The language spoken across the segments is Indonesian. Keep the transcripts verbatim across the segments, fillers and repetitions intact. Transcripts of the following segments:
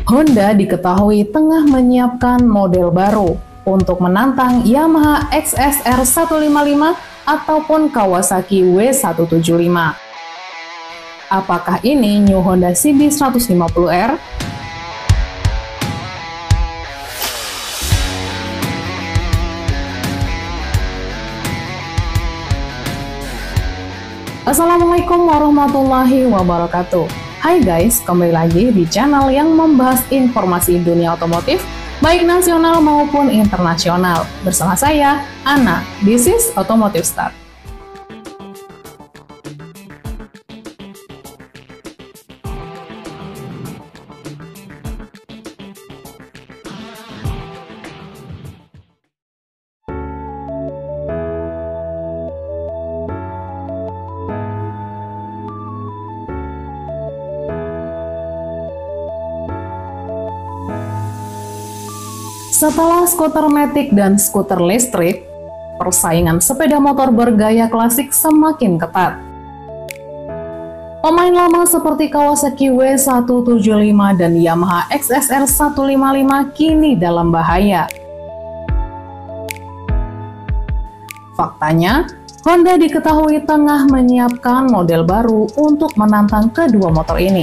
Honda diketahui tengah menyiapkan model baru untuk menantang Yamaha X S R seratus lima puluh lima ataupun Kawasaki W seratus tujuh puluh lima. Apakah ini New Honda C B seratus lima puluh R? Assalamualaikum warahmatullahi wabarakatuh. Hai guys, kembali lagi di channel yang membahas informasi dunia otomotif, baik nasional maupun internasional. Bersama saya, Ana, this is Automotive Start. Setelah skuter matic dan skuter listrik, persaingan sepeda motor bergaya klasik semakin ketat. Pemain lama seperti Kawasaki W seratus tujuh puluh lima dan Yamaha X S R seratus lima puluh lima kini dalam bahaya. Faktanya, Honda diketahui tengah menyiapkan model baru untuk menantang kedua motor ini.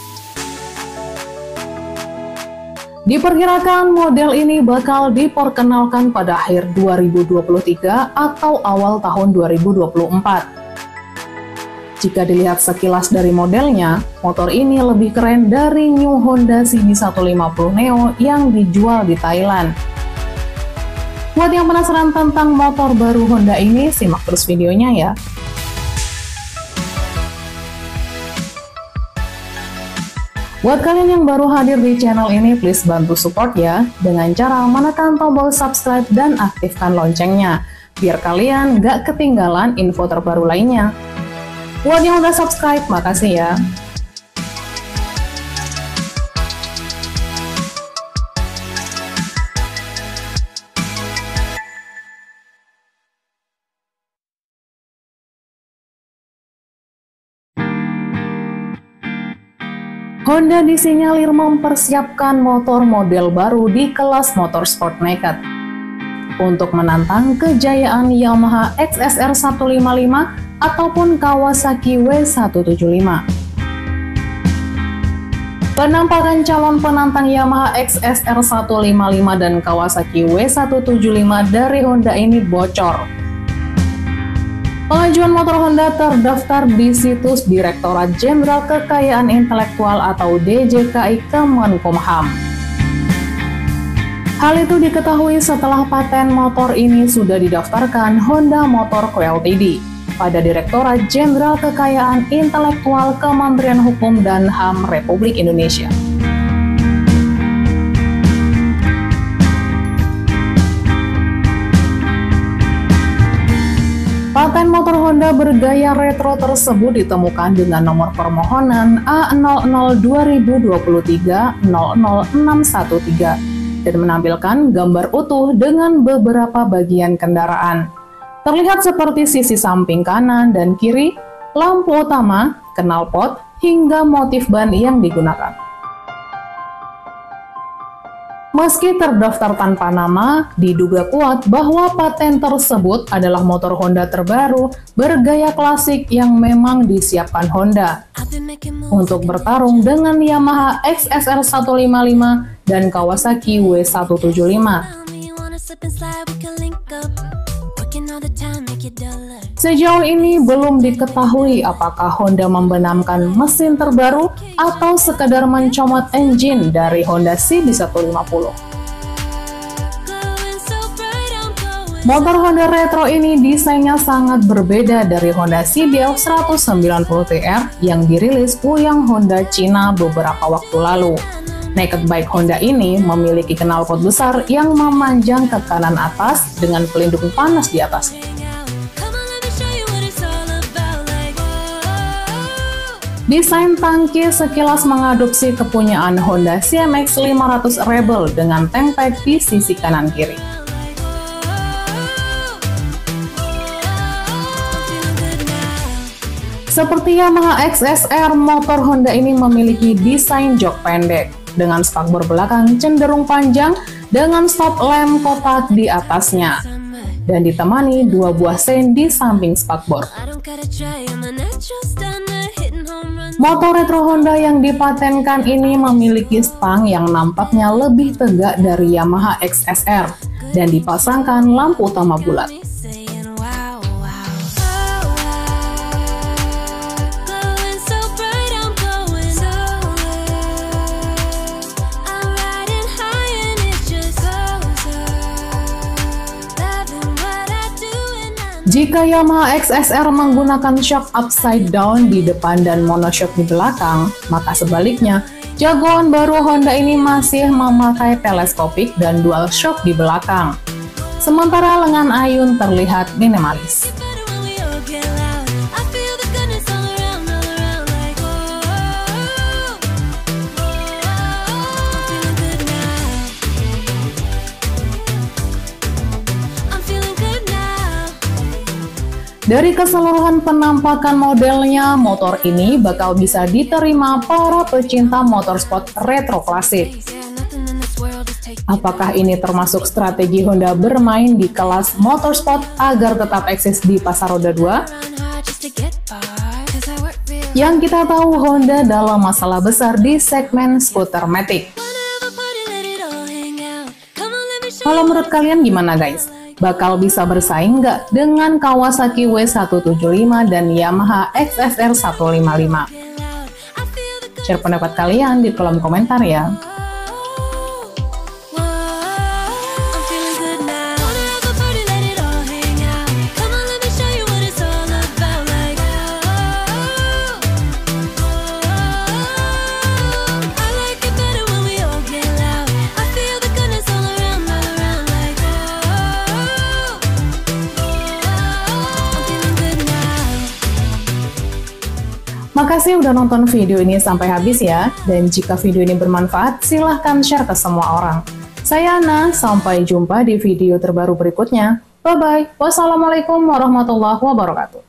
Diperkirakan model ini bakal diperkenalkan pada akhir dua ribu dua puluh tiga atau awal tahun dua ribu dua puluh empat. Jika dilihat sekilas dari modelnya, motor ini lebih keren dari New Honda C B seratus lima puluh Neo yang dijual di Thailand. Buat yang penasaran tentang motor baru Honda ini, simak terus videonya ya. Buat kalian yang baru hadir di channel ini, please bantu support ya, dengan cara menekan tombol subscribe dan aktifkan loncengnya, biar kalian gak ketinggalan info terbaru lainnya. Buat yang udah subscribe, makasih ya. Honda disinyalir mempersiapkan motor model baru di kelas motorsport naked untuk menantang kejayaan Yamaha X S R seratus lima puluh lima ataupun Kawasaki W seratus tujuh puluh lima. Penampakan calon penantang Yamaha X S R seratus lima puluh lima dan Kawasaki W seratus tujuh puluh lima dari Honda ini bocor. Pengajuan motor Honda terdaftar di situs Direktorat Jenderal Kekayaan Intelektual atau D J K I Kemenkumham. Hal itu diketahui setelah paten motor ini sudah didaftarkan Honda Motor Co Ltd pada Direktorat Jenderal Kekayaan Intelektual Kementerian Hukum dan H A M Republik Indonesia. Paten motor Honda bergaya retro tersebut ditemukan dengan nomor permohonan A nol nol dua ribu dua puluh tiga nol nol enam satu tiga dan menampilkan gambar utuh dengan beberapa bagian kendaraan. Terlihat seperti sisi samping kanan dan kiri, lampu utama, knalpot, hingga motif ban yang digunakan. Meski terdaftar tanpa nama, diduga kuat bahwa paten tersebut adalah motor Honda terbaru bergaya klasik yang memang disiapkan Honda untuk bertarung dengan Yamaha X S R seratus lima puluh lima dan Kawasaki W seratus tujuh puluh lima. Sejauh ini belum diketahui apakah Honda membenamkan mesin terbaru atau sekedar mencomot engine dari Honda C B seratus lima puluh. Motor Honda retro ini desainnya sangat berbeda dari Honda C B F seratus sembilan puluh T R yang dirilis Wuyang Honda Cina beberapa waktu lalu. Naked bike Honda ini memiliki knalpot besar yang memanjang ke kanan atas dengan pelindung panas di atasnya. Desain tangki sekilas mengadopsi kepunyaan Honda C M X lima ratus Rebel dengan tank pack di sisi kanan kiri. Seperti Yamaha X S R, motor Honda ini memiliki desain jok pendek. dengan spakbor belakang cenderung panjang dengan stop lamp kotak di atasnya dan ditemani dua buah sein di samping spakbor. Motor retro Honda yang dipatenkan ini memiliki stang yang nampaknya lebih tegak dari Yamaha X S R dan dipasangkan lampu utama bulat. Jika Yamaha X S R menggunakan shock upside down di depan dan monoshock di belakang, maka sebaliknya, jagoan baru Honda ini masih memakai teleskopik dan dual shock di belakang. Sementara lengan ayun terlihat minimalis. Dari keseluruhan penampakan modelnya, motor ini bakal bisa diterima para pecinta motorsport retro klasik. Apakah ini termasuk strategi Honda bermain di kelas motorsport agar tetap eksis di pasar roda dua? Yang kita tahu, Honda dalam masalah besar di segmen skuter matic. Kalau menurut kalian gimana guys? Bakal bisa bersaing nggak dengan Kawasaki W seratus tujuh puluh lima dan Yamaha X S R seratus lima puluh lima? Share pendapat kalian di kolom komentar ya. Makasih udah nonton video ini sampai habis ya, dan jika video ini bermanfaat, silahkan share ke semua orang. Saya Ana, sampai jumpa di video terbaru berikutnya. Bye-bye. Wassalamualaikum warahmatullahi wabarakatuh.